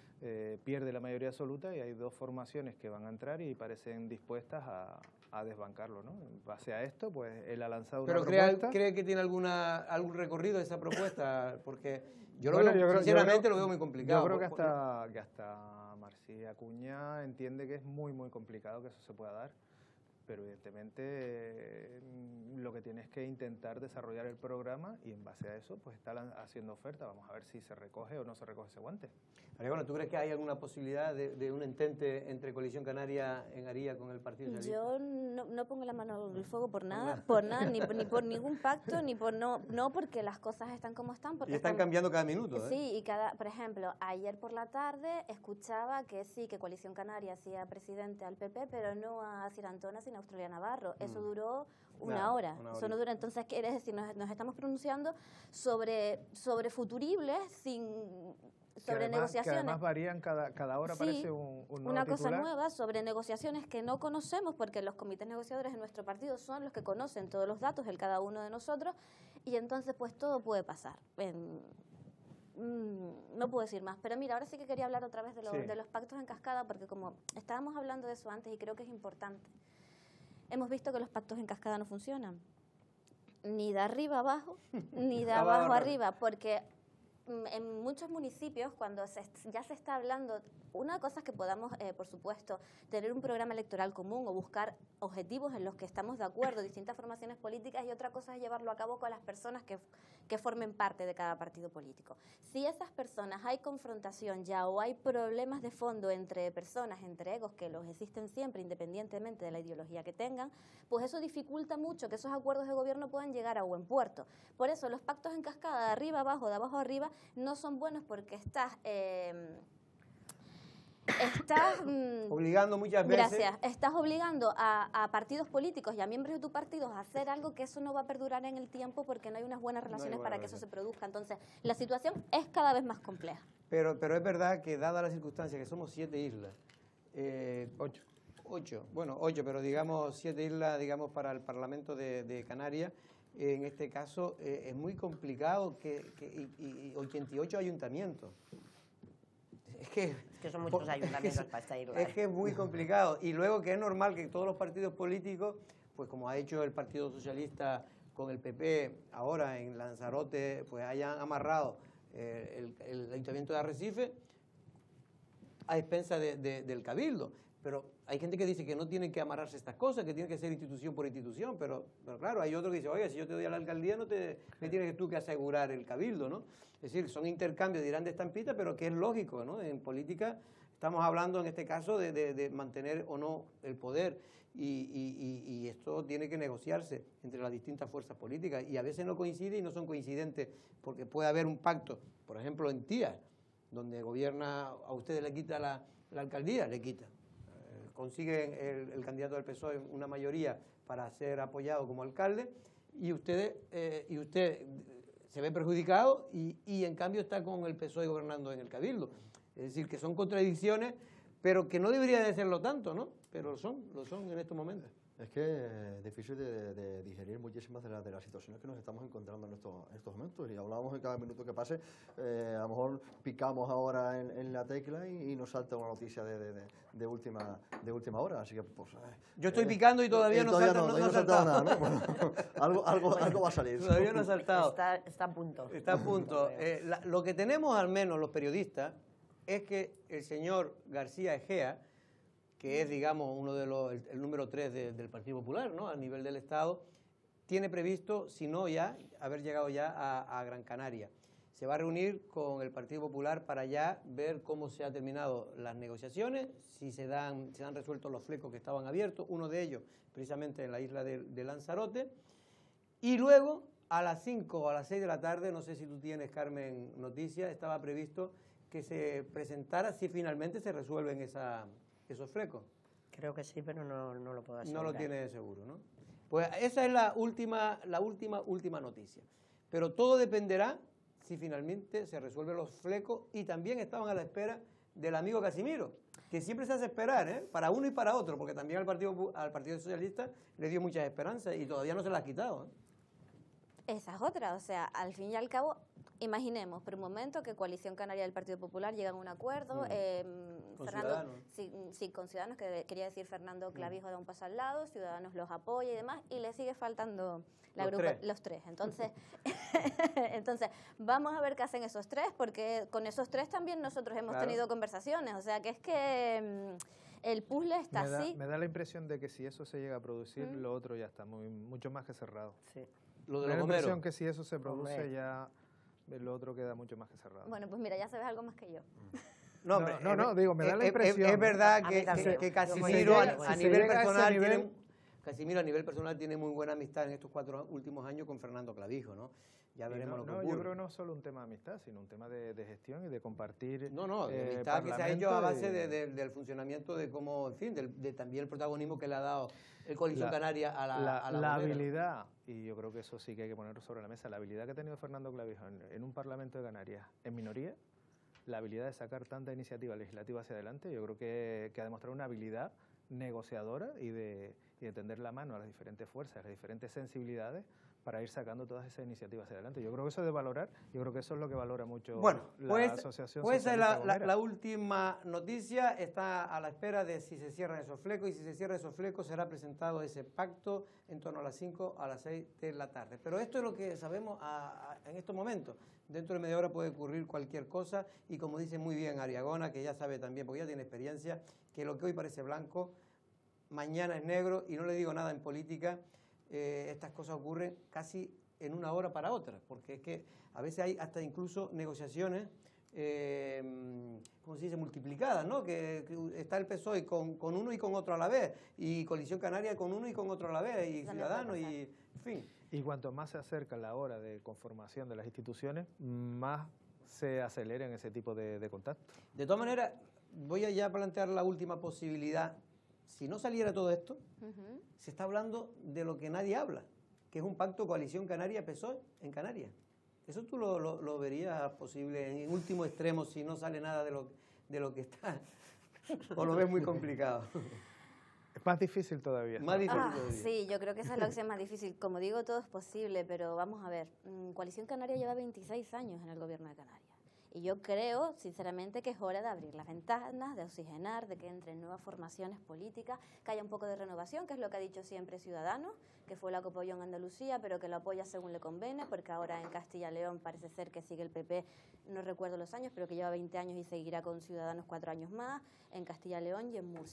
eh, pierde la mayoría absoluta y hay dos formaciones que van a entrar y parecen dispuestas a, a desbancarlo, ¿no? En base a esto, pues él ha lanzado una Pero crea- propuesta. ¿cree que tiene alguna, algún recorrido esa propuesta? Porque yo lo Bueno, veo, yo creo- yo sinceramente creo- lo veo muy complicado. Yo creo que Por- hasta, que hasta Marcia Acuña entiende que es muy, muy complicado que eso se pueda dar. Pero evidentemente eh, lo que tiene es que intentar desarrollar el programa y en base a eso pues está lan- haciendo oferta. Vamos a ver si se recoge o no se recoge ese guante. María, bueno, ¿tú crees que hay alguna posibilidad de, de un entente entre Coalición Canaria en Aría con el Partido Socialista? Yo no, no pongo la mano en el fuego por nada, por nada, ni, ni por ningún pacto, ni por no, no porque las cosas están como están. Porque Y están están- cambiando cada minuto, ¿eh? Sí, y cada, por ejemplo, ayer por la tarde escuchaba que sí, que Coalición Canaria hacía presidente al P P, pero no a Sir Antona, sino a Australia Navarro. Eso duró una Nada, hora. una Eso horita. no dura. Entonces, quiere decir, nos, nos estamos pronunciando sobre, sobre futuribles sin Que sobre además, que negociaciones. además varían cada, cada hora, Sí, parece un, un nuevo una cosa titular. nueva sobre negociaciones que no conocemos, porque los comités negociadores de nuestro partido son los que conocen todos los datos, el cada uno de nosotros, y entonces pues todo puede pasar. En- mm, no puedo decir más, pero mira, ahora sí que quería hablar otra vez de, lo- Sí. de los pactos en cascada, porque como estábamos hablando de eso antes y creo que es importante, hemos visto que los pactos en cascada no funcionan, ni de arriba abajo, ni de Abajo abajo arriba. arriba, porque mm, en muchos municipios, cuando se est- ya se está hablando, una cosa es que podamos, eh, por supuesto, tener un programa electoral común o buscar objetivos en los que estamos de acuerdo, distintas formaciones políticas, y otra cosa es llevarlo a cabo con las personas que, que formen parte de cada partido político. Si esas personas hay confrontación ya o hay problemas de fondo entre personas, entre egos, que los existen siempre, independientemente de la ideología que tengan, pues eso dificulta mucho que esos acuerdos de gobierno puedan llegar a buen puerto. Por eso los pactos en cascada, de arriba abajo, de abajo arriba, no son buenos porque estás... Eh, estás mm, Obligando muchas veces. Gracias. Estás obligando a, a partidos políticos y a miembros de tu partido a hacer algo que eso no va a perdurar en el tiempo porque no hay unas buenas hay relaciones buena para que eso relación. se produzca. Entonces, la situación es cada vez más compleja. Pero, pero es verdad que, dada la circunstancia que somos siete islas, eh, ocho, ocho, bueno, ocho, pero digamos siete islas, digamos, para el Parlamento de, de Canarias, eh, en este caso eh, es muy complicado que, que y, y ochenta y ocho ayuntamientos. Es que, Es que son muchos ayuntamientos para esta isla. es que es muy complicado. Y luego que es normal que todos los partidos políticos, pues como ha hecho el Partido Socialista con el P P ahora en Lanzarote, pues hayan amarrado eh, el, el Ayuntamiento de Arrecife a expensa de- de- del Cabildo. Pero hay gente que dice que no tienen que amarrarse estas cosas, que tiene que ser institución por institución, pero, pero claro, hay otro que dice, oye, si yo te doy a la alcaldía, no te, me tienes tú que asegurar el cabildo, ¿no? Es decir, son intercambios, dirán de estampita, pero que es lógico, ¿no? En política estamos hablando en este caso de, de, de mantener o no el poder y, y, y, y esto tiene que negociarse entre las distintas fuerzas políticas y a veces no coincide y no son coincidentes porque puede haber un pacto, por ejemplo en Tía, donde gobierna, a ustedes le quita la, la alcaldía, le quita. Eh, consiguen el, el candidato del P S O E una mayoría para ser apoyado como alcalde y ustedes eh, y usted se ve perjudicado y, y en cambio está con el P S O E gobernando en el cabildo. Es decir, que son contradicciones, pero que no debería de serlo tanto, ¿no? Pero lo son, lo son en estos momentos. Es que es difícil de, de digerir muchísimas de, la, de las situaciones que nos estamos encontrando en estos, en estos momentos. Y hablábamos en cada minuto que pase, eh, a lo mejor picamos ahora en, en la tecla y, y nos salta una noticia de, de, de, de, última, de última hora. Así que, pues, eh, Yo estoy picando y todavía eh, no, todavía salta, no, no, todavía no no ha ha saltado saltado. nada, ¿no? Bueno, algo, algo, algo va a salir. Todavía no ha saltado. Está, está a punto. Está a punto. Eh, la, lo que tenemos al menos los periodistas es que el señor García Egea, que es, digamos, uno de los, el, el número tres de, del Partido Popular, ¿no? A nivel del Estado, tiene previsto, si no ya, haber llegado ya a, a Gran Canaria. Se va a reunir con el Partido Popular para ya ver cómo se han terminado las negociaciones, si se dan, se han resuelto los flecos que estaban abiertos, uno de ellos precisamente en la isla de, de Lanzarote, y luego a las cinco o a las seis de la tarde, no sé si tú tienes, Carmen, noticias, estaba previsto que se presentara si finalmente se resuelven esa, esos flecos. Creo que sí, pero no, no lo puedo asegurar. No lo tiene seguro, ¿no? Pues esa es la última, la última, última noticia. Pero todo dependerá si finalmente se resuelven los flecos y también estaban a la espera del amigo Casimiro, que siempre se hace esperar, ¿eh? Para uno y para otro, porque también al Partido, al Partido Socialista le dio muchas esperanzas y todavía no se las ha quitado, ¿eh? Esa es otra, o sea, al fin y al cabo, imaginemos por un momento que Coalición Canaria del Partido Popular llegan a un acuerdo, Mm. eh, Con Fernando, Ciudadanos. sí, sí, con Ciudadanos, que quería decir Fernando Clavijo da un paso al lado, Ciudadanos los apoya y demás, y le sigue faltando la Los agrupa- tres. los tres. Entonces, entonces, vamos a ver qué hacen esos tres, porque con esos tres también nosotros hemos Claro. tenido conversaciones, o sea, que es que mm, el puzzle está Me da, así. me da la impresión de que si eso se llega a producir, Mm. lo otro ya está muy, mucho más que cerrado. Sí. Lo de Me da los la impresión gomeros. que si eso se produce Hombre. ya lo otro queda mucho más que cerrado. Bueno, pues mira, ya sabes algo más que yo. No, hombre, no, es- no, digo, me da la es- es- impresión. Es verdad A mí que, también. que, que Yo Casimiro voy a a, decir, a si nivel llega a ese personal nivel- tiene, Casimiro a nivel personal tiene muy buena amistad en estos cuatro últimos años con Fernando Clavijo, ¿no? Ya Y veremos no, lo que no, ocurre. yo creo que no es solo un tema de amistad, sino un tema de, de gestión y de compartir. No, no, de eh, amistad que se ha hecho a parlamento base y- de- de- del funcionamiento de cómo, en fin, del- de, también el protagonismo que le ha dado el Coalición La- Canaria a la, la, a la la gomera. habilidad, y yo creo que eso sí que hay que ponerlo sobre la mesa, la habilidad que ha tenido Fernando Clavijo en, en un Parlamento de Canarias en minoría, la habilidad de sacar tanta iniciativa legislativa hacia adelante, yo creo que, que ha demostrado una habilidad negociadora y de, y de tender la mano a las diferentes fuerzas, a las diferentes sensibilidades para ir sacando todas esas iniciativas hacia adelante. Yo creo que eso es de valorar, yo creo que eso es lo que valora mucho Bueno, la pues, Asociación pues esa es Socialista la, la- Gomera. la última noticia, está a la espera de si se cierran esos flecos y si se cierran esos flecos será presentado ese pacto en torno a las cinco a las seis de la tarde. Pero esto es lo que sabemos a- a- en estos momentos. Dentro de media hora puede ocurrir cualquier cosa y como dice muy bien Ariagona, que ya sabe también, porque ya tiene experiencia, que lo que hoy parece blanco, mañana es negro y no le digo nada en política, eh, estas cosas ocurren casi en una hora para otra, porque es que a veces hay hasta incluso negociaciones, eh, ¿cómo se dice?, multiplicadas, ¿no? Que, que está el P S O E con, con uno y con otro a la vez, y Coalición Canaria con uno y con otro a la vez, y Eso no Ciudadanos, puede y en fin. Y cuanto más se acerca la hora de conformación de las instituciones, más se aceleran ese tipo de, de contactos. De todas maneras, voy a ya plantear la última posibilidad. Si no saliera todo esto, Ujú. se está hablando de lo que nadie habla, que es un pacto Coalición Canaria-P S O E en Canarias. ¿Eso tú lo, lo- lo verías posible en último extremo si no sale nada de lo, de lo que está? ¿O lo ves muy complicado? Es más difícil todavía. Más difícil Ah, todavía. sí, yo creo que esa es la opción más difícil. Como digo, todo es posible, pero vamos a ver. mm, Coalición Canaria lleva veintiséis años en el gobierno de Canarias. Y yo creo, sinceramente, que es hora de abrir las ventanas, de oxigenar, de que entren nuevas formaciones políticas, que haya un poco de renovación, que es lo que ha dicho siempre Ciudadanos, que fue la que apoyó en Andalucía, pero que lo apoya según le conviene, porque ahora en Castilla y León parece ser que sigue el P P, no recuerdo los años, pero que lleva veinte años y seguirá con Ciudadanos cuatro años más, en Castilla y León y en Murcia.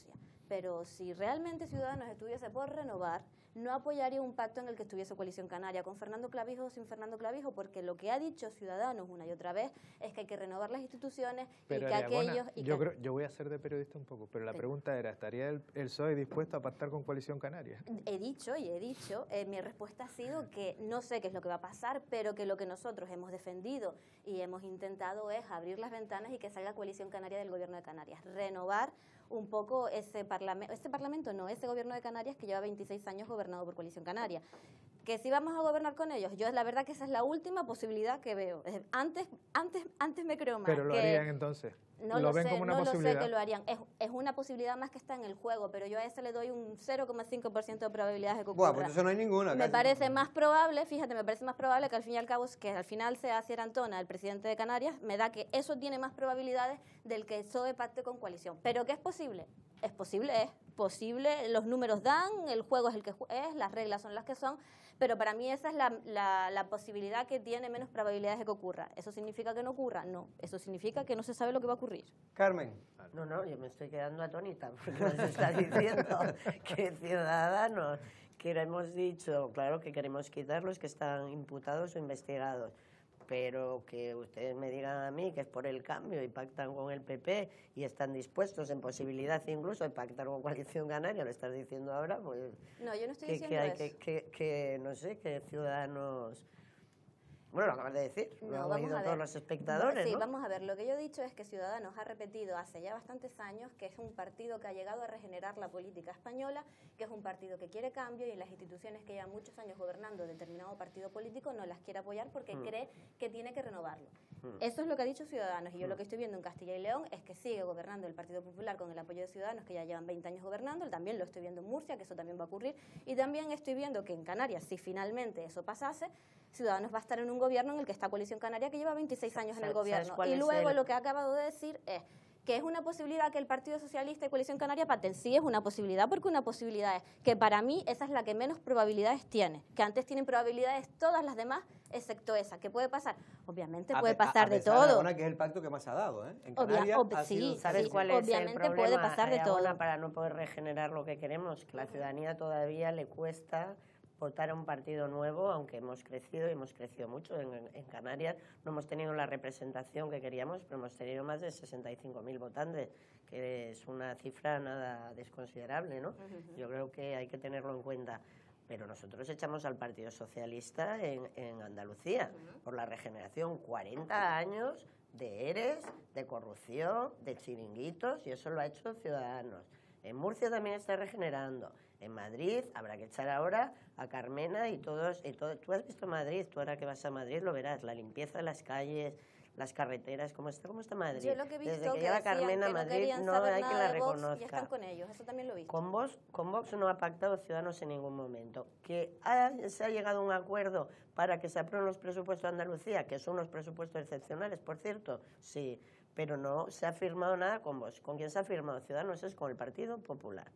pero si realmente Ciudadanos estuviese por renovar, no apoyaría un pacto en el que estuviese Coalición Canaria, con Fernando Clavijo o sin Fernando Clavijo, porque lo que ha dicho Ciudadanos una y otra vez es que hay que renovar las instituciones pero y que Ariagona, aquellos... Y yo, que... creo, yo voy a ser de periodista un poco, pero la Sí. pregunta era, ¿estaría el, el P S O E dispuesto a pactar con Coalición Canaria? He dicho y he dicho, eh, mi respuesta ha sido que no sé qué es lo que va a pasar, pero que lo que nosotros hemos defendido y hemos intentado es abrir las ventanas y que salga Coalición Canaria del Gobierno de Canarias, renovar un poco ese parlamento, ese parlamento no, ese Gobierno de Canarias que lleva veintiséis años gobernado por Coalición Canaria. Que si vamos a gobernar con ellos, yo la verdad que esa es la última posibilidad que veo. Antes, antes, antes me creo más. Pero lo que harían entonces. No lo lo ven sé, como una no posibilidad. lo sé que lo harían. Es, es una posibilidad más que está en el juego, pero yo a ese le doy un cero coma cinco por ciento de probabilidades de que ocurra. Buah, pues eso no hay ninguna. Me casi. parece más probable, fíjate, me parece más probable que al fin y al cabo, que al final sea Asier Antona el presidente de Canarias, me da que eso tiene más probabilidades del que el P S O E pacte con coalición. ¿Pero qué es posible? Es posible, es posible, los números dan, el juego es el que es, las reglas son las que son, pero para mí esa es la, la, la posibilidad que tiene menos probabilidades de que ocurra. ¿Eso significa que no ocurra? No, eso significa que no se sabe lo que va a ocurrir. Carmen. No, no, yo me estoy quedando atónita porque nos está diciendo que Ciudadanos, que hemos dicho, claro que queremos quitar los que están imputados o investigados, pero que ustedes me digan a mí que es por el cambio y pactan con el P P y están dispuestos en posibilidad incluso de pactar con Coalición Canaria, lo estás diciendo ahora, pues... No, yo no estoy que, diciendo que hay eso. que, que, que, no sé, que Ciudadanos... Bueno, lo acabas de decir, No, lo han vamos oído a todos ver. los espectadores, Sí, ¿no? vamos a ver. Lo que yo he dicho es que Ciudadanos ha repetido hace ya bastantes años que es un partido que ha llegado a regenerar la política española, que es un partido que quiere cambio y las instituciones que llevan muchos años gobernando determinado partido político no las quiere apoyar porque Mm. cree que tiene que renovarlo. Mm. Eso es lo que ha dicho Ciudadanos y yo Mm. lo que estoy viendo en Castilla y León es que sigue gobernando el Partido Popular con el apoyo de Ciudadanos, que ya llevan veinte años gobernando, también lo estoy viendo en Murcia, que eso también va a ocurrir, y también estoy viendo que en Canarias, si finalmente eso pasase, Ciudadanos va a estar en un gobierno en el que está Coalición Canaria, que lleva veintiséis años en el ¿Sabes gobierno. cuál Y es luego el- lo que ha acabado de decir es que es una posibilidad que el Partido Socialista y Coalición Canaria pacten. Sí, es una posibilidad, porque una posibilidad es que para mí esa es la que menos probabilidades tiene, que antes tienen probabilidades todas las demás, excepto esa. ¿Qué puede pasar? Obviamente A puede pe- a- pasar a de pesar todo. Aragona, que es el pacto que más ha dado, ¿eh? En Obvia- Canarias ob- ha sí, sido- ¿Sabes sí, cuál es obviamente el problema, puede pasar de Ariagona, todo. para no poder regenerar lo que queremos? Que la ciudadanía todavía le cuesta votar a un partido nuevo, aunque hemos crecido y hemos crecido mucho en, en Canarias. No hemos tenido la representación que queríamos, pero hemos tenido más de sesenta y cinco mil votantes, que es una cifra nada desconsiderable, ¿no? Ujú. Yo creo que hay que tenerlo en cuenta. Pero nosotros echamos al Partido Socialista en, en Andalucía por la regeneración. cuarenta años de eres, de corrupción, de chiringuitos, y eso lo ha hecho Ciudadanos. En Murcia también está regenerando. En Madrid habrá que echar ahora a Carmena y todos. Y todo. Tú has visto Madrid, tú ahora que vas a Madrid lo verás, la limpieza de las calles, las carreteras, ¿cómo está, cómo está Madrid? Yo lo que he visto Desde que que lleva decían Carmena a que no Madrid querían no saber hay que nada la de Vox reconozca. y están con ellos, eso también lo he visto. Con Vox, con Vox no ha pactado Ciudadanos en ningún momento. Que ha- se ha llegado a un acuerdo para que se aprueben los presupuestos de Andalucía, que son unos presupuestos excepcionales, por cierto, sí, pero no se ha firmado nada con Vox. ¿Con quién se ha firmado Ciudadanos? Es con el Partido Popular.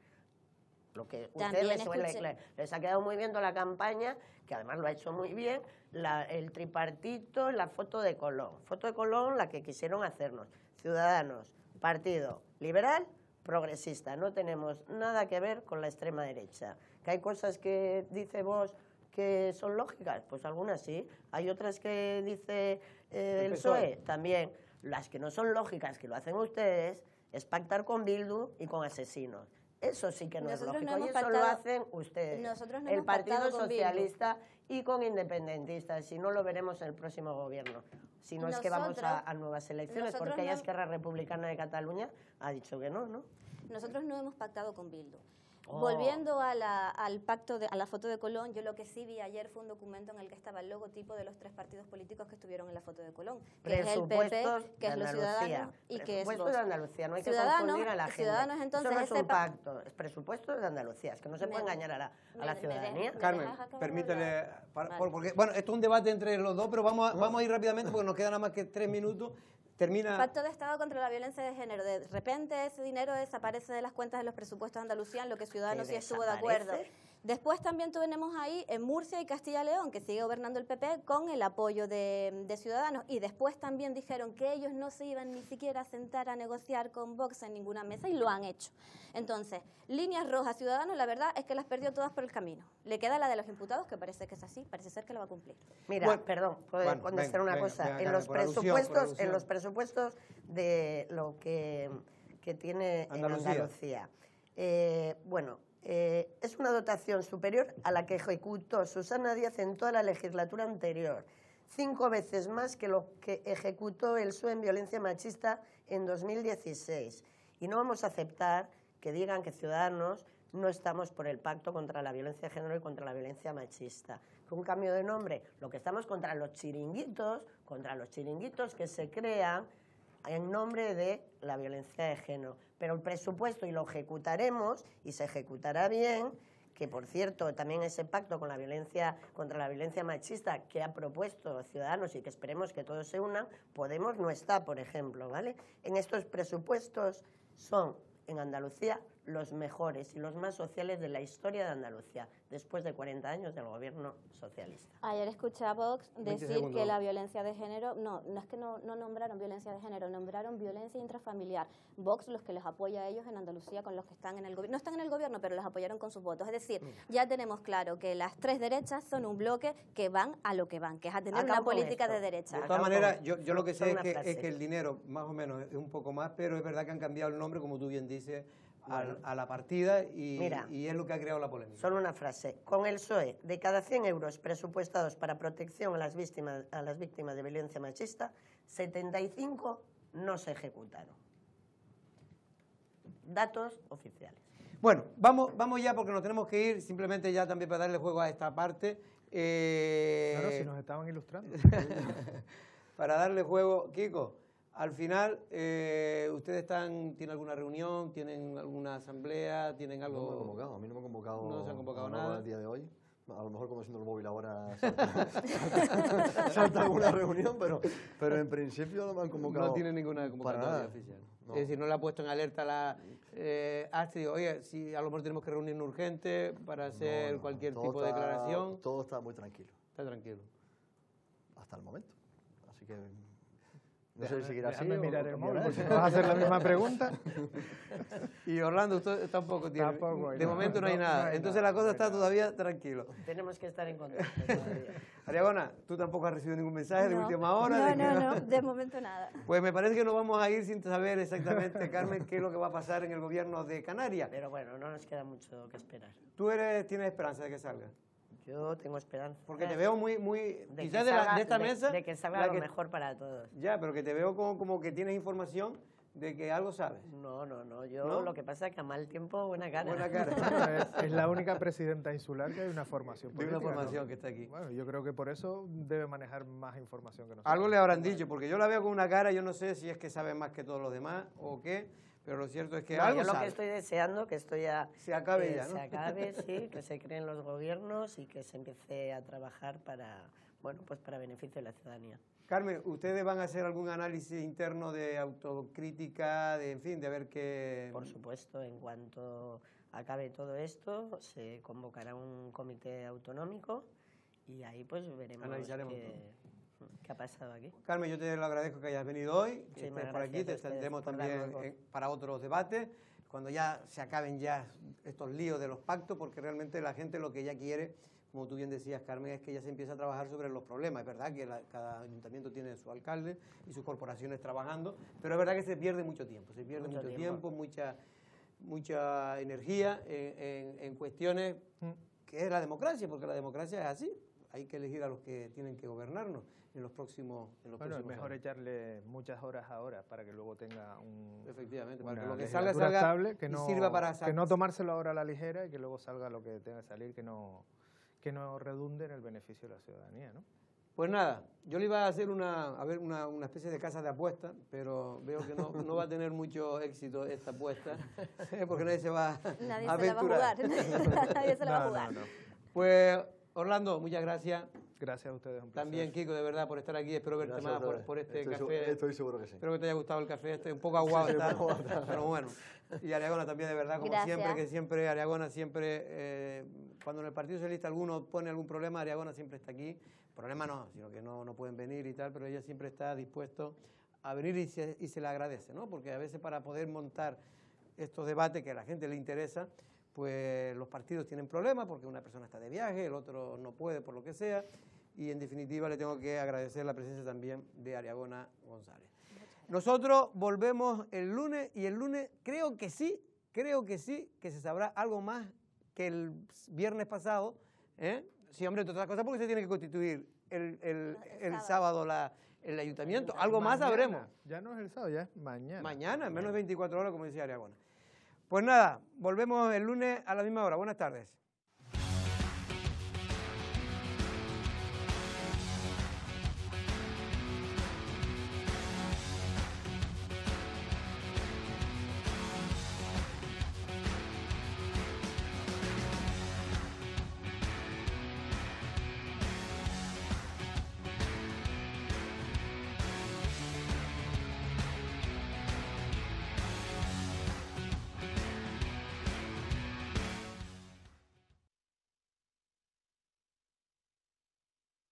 Lo que a ustedes También les, suele- escuché- le- les ha quedado muy bien toda la campaña, que además lo ha hecho muy bien, la- el tripartito, la foto de Colón. Foto de Colón, la que quisieron hacernos. Ciudadanos, Partido Liberal, Progresista. No tenemos nada que ver con la extrema derecha. Que hay cosas que dice vos que son lógicas, pues algunas sí. Hay otras que dice eh, el P S O E también. Las que no son lógicas, que lo hacen ustedes, es pactar con Bildu y con asesinos. Eso sí que no Nosotros es no lógico, hemos y eso lo pactado- hacen ustedes. Nosotros no el hemos Partido pactado con Bildu. Socialista y con independentistas, si no lo veremos en el próximo gobierno. Si no es que vamos a, Nosotros- a nuevas elecciones, nosotros porque no- ella Esquerra Republicana de Cataluña ha dicho que no, ¿no? Nosotros no hemos pactado con Bildu. Oh. Volviendo a la, al pacto, de, a la foto de Colón, yo lo que sí vi ayer fue un documento en el que estaba el logotipo de los tres partidos políticos que estuvieron en la foto de Colón, que es el P P, Presupuestos que es de los Andalucía. Ciudadanos y que es Presupuestos Vox. de Andalucía, no hay que Ciudadanos- confundir a la gente. Ciudadanos, entonces, Eso no es ese un pa- pacto, es presupuestos de Andalucía, es que no se Me- puede engañar a la, a me- la me ciudadanía. deja- Carmen, dejas acabar de permítele, hablar? para- Vale. por- porque, bueno, esto es un debate entre los dos, pero vamos a, vamos a ir rápidamente porque nos quedan nada más que tres minutos. Termina. Pacto de Estado contra la violencia de género. De repente ese dinero desaparece de las cuentas de los presupuestos de Andalucía, en lo que Ciudadanos ¿Que sí estuvo de acuerdo. desaparece? Después también tenemos ahí en Murcia y Castilla y León, que sigue gobernando el P P, con el apoyo de, de Ciudadanos. Y después también dijeron que ellos no se iban ni siquiera a sentar a negociar con Vox en ninguna mesa, y lo han hecho. Entonces, líneas rojas Ciudadanos, la verdad es que las perdió todas por el camino. Le queda la de los imputados, que parece que es así, parece ser que la va a cumplir. Mira, Bueno, perdón, puedo bueno, contestar venga, una venga, cosa. venga, en, Carmen, los por alusión, por presupuestos, alusión. en los presupuestos de lo que, que tiene Andalucía. en Andalucía, eh, bueno, eh, es una dotación superior a la que ejecutó Susana Díaz en toda la legislatura anterior. Cinco veces más que lo que ejecutó el P S O E en violencia machista en dos mil dieciséis. Y no vamos a aceptar que digan que Ciudadanos no estamos por el pacto contra la violencia de género y contra la violencia machista. Con un cambio de nombre, lo que estamos contra los chiringuitos, contra los chiringuitos que se crean en nombre de la violencia de género. Pero el presupuesto, y lo ejecutaremos, y se ejecutará bien, que por cierto también ese pacto con la violencia, contra la violencia machista que ha propuesto Ciudadanos y que esperemos que todos se unan, Podemos no está, por ejemplo, ¿vale? En estos presupuestos son en Andalucía los mejores y los más sociales de la historia de Andalucía, después de cuarenta años del gobierno socialista. Ayer escuché a Vox decir segundos. que la violencia de género, no, no es que no, no nombraron violencia de género, nombraron violencia intrafamiliar. Vox, los que les apoya a ellos en Andalucía, con los que están en el gobierno, no están en el gobierno, pero los apoyaron con sus votos. Es decir, ya tenemos claro que las tres derechas son un bloque que van a lo que van, que es a tener Acabo una con política esto. de derecha. De Acabo todas con- maneras, yo, yo lo que solo sé es una que, frase. es que el dinero, más o menos, es un poco más, pero es verdad que han cambiado el nombre, como tú bien dices, al- a la partida, y, Mira. y es lo que ha creado la polémica. Solo una frase. Con el P S O E, de cada cien euros presupuestados para protección a las víctimas, a las víctimas de violencia machista, setenta y cinco no se ejecutaron. Datos oficiales. Bueno, vamos, vamos ya porque nos tenemos que ir, simplemente ya también para darle juego a esta parte. Eh, Claro, si nos estaban ilustrando. Para darle juego, Kiko, al final, eh, ¿ustedes están, tienen alguna reunión, tienen alguna asamblea, tienen No algo? me han convocado, a mí no me han convocado, No se han convocado a lo largo nada. del día de hoy. A lo mejor conociendo el móvil ahora salta, salta, salta alguna reunión, pero, pero en principio no me han convocado. No tiene ninguna para convocatoria nada. oficial. No. Es decir, no le ha puesto en alerta la eh, Astrid, oye, si a lo mejor tenemos que reunirnos urgente para hacer No, no, cualquier todo tipo de está- declaración. Todo está muy tranquilo, Está tranquilo. hasta el momento. Así que no sé si seguirá así. Déjame o mirar el móvil, cambiará. por si me vas a hacer la misma pregunta. Y Orlando, usted tampoco tiene. Tampoco hay de nada. momento no hay No, nada. no hay Entonces nada, la cosa no hay está nada. todavía tranquilo. Tenemos que estar en contacto todavía. Ariagona, tú tampoco has recibido ningún mensaje de No, última hora. No, de que no, no, de momento nada. Pues me parece que nos vamos a ir sin saber exactamente, Carmen, qué es lo que va a pasar en el gobierno de Canarias. Pero bueno, no nos queda mucho que esperar. Tú eres, tienes esperanza de que salga. Yo tengo esperanza. Porque te veo muy, muy, de quizás que de, la- salga- de esta de- mesa. de que salga la lo que- mejor para todos. Ya, pero que te veo como, como que tienes información de que algo sabes. No, no, no. Yo ¿No? lo que pasa es que a mal tiempo, buena cara. Buena cara. Bueno, es, es la única presidenta insular que hay una formación De política. una ¿no? formación que está aquí. Bueno, yo creo que por eso debe manejar más información que nosotros. Algo le habrán dicho, porque yo la veo con una cara, yo no sé si es que sabe más que todos los demás o qué, pero lo cierto es que No, algo yo lo sabe. que estoy deseando que esto ya Se acabe que ya, ¿no? se acabe, sí, que se creen los gobiernos y que se empiece a trabajar para, bueno, pues para beneficio de la ciudadanía. Carmen, ¿ustedes van a hacer algún análisis interno de autocrítica, de, en fin, de ver qué... Por supuesto, en cuanto acabe todo esto, se convocará un comité autonómico y ahí pues veremos Analizaremos qué, qué ha pasado aquí. Carmen, yo te lo agradezco que hayas venido hoy, que Muchísimas estés por aquí, gracias te a ustedes tendremos por también darnos voz. eh, para otros debates, cuando ya se acaben ya estos líos de los pactos, porque realmente la gente lo que ya quiere, como tú bien decías, Carmen, es que ya se empieza a trabajar sobre los problemas. Es verdad que la- cada ayuntamiento tiene su alcalde y sus corporaciones trabajando, pero es verdad que se pierde mucho tiempo, se pierde mucho, Mucho tiempo, tiempo. mucha, mucha energía en, en- en cuestiones Mm. que es la democracia, porque la democracia es así. Hay que elegir a los que tienen que gobernarnos en los próximos, en los Bueno, es próximos mejor años. echarle muchas horas ahora para que luego tenga un, Efectivamente, para una que lo que salga legislatura salga estable, que y no, sirva para que no tomárselo ahora a la ligera y que luego salga lo que tenga que salir, que no, que no redunde en el beneficio de la ciudadanía, ¿no? Pues nada, yo le iba a hacer una, a ver, una, una especie de casa de apuesta, pero veo que no, no va a tener mucho éxito esta apuesta, porque nadie se va Nadie a se la va a aventurar. jugar. Nadie se la va a No, jugar. no, no. Pues Orlando, muchas gracias. Gracias a ustedes, un placer. También, Kiko, de verdad, por estar aquí. Espero verte Gracias más a por, ustedes. por este estoy café. Seguro, estoy seguro que sí. Espero que te haya gustado el café este, un poco aguado Sí, sí, está, un poco aguado. pero bueno. Y Ariagona también, de verdad, como Gracias. siempre, que siempre, Ariagona siempre, eh, cuando en el Partido Socialista alguno pone algún problema, Ariagona siempre está aquí. Problema no, sino que no, no pueden venir y tal, pero ella siempre está dispuesto a venir y se, y se le agradece, ¿no? Porque a veces para poder montar estos debates que a la gente le interesa, pues los partidos tienen problemas porque una persona está de viaje, el otro no puede por lo que sea, y en definitiva le tengo que agradecer la presencia también de Ariagona González. Nosotros volvemos el lunes y el lunes creo que sí, creo que sí, que se sabrá algo más que el viernes pasado, ¿eh? Sí, hombre, entre otras cosas porque se tiene que constituir el, el, el sábado la, el ayuntamiento, algo más Mañana. sabremos. Ya no es el sábado, ya es mañana. Mañana, en menos de veinticuatro horas, como decía Ariagona. Pues nada, volvemos el lunes a la misma hora. Buenas tardes.